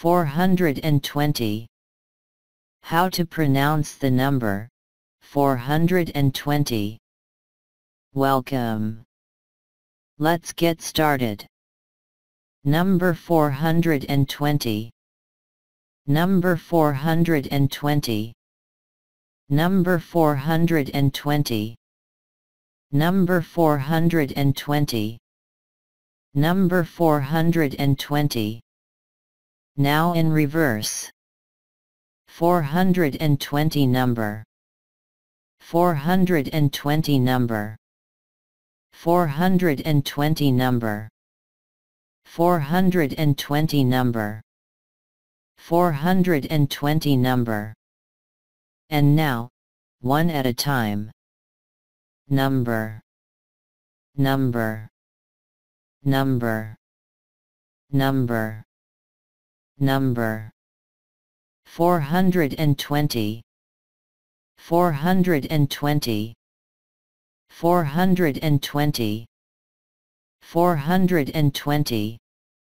420. How to pronounce the number 420. Welcome. Let's get started. Number 420. Number 420. Number 420. Number 420. Number 420. Now in reverse. 420 number. 420 number. 420 number. 420 number. 420 number. And now, one at a time. Number. Number. Number. Number. Number. 420. 420. 420. 420.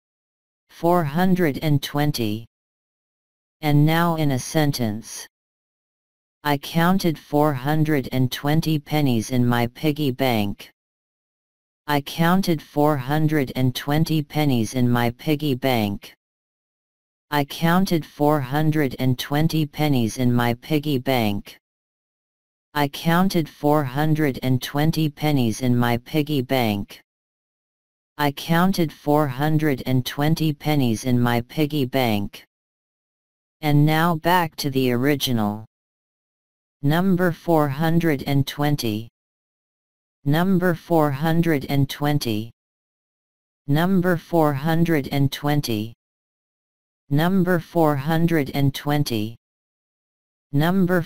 420. And now in a sentence. I counted 420 pennies in my piggy bank. I counted 420 pennies in my piggy bank. I counted 420 pennies in my piggy bank. I counted 420 pennies in my piggy bank. I counted 420 pennies in my piggy bank. And now back to the original. Number 420. Number 420. Number 420. Number 420. Number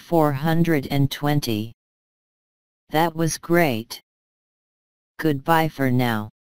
420. That was great. Goodbye for now.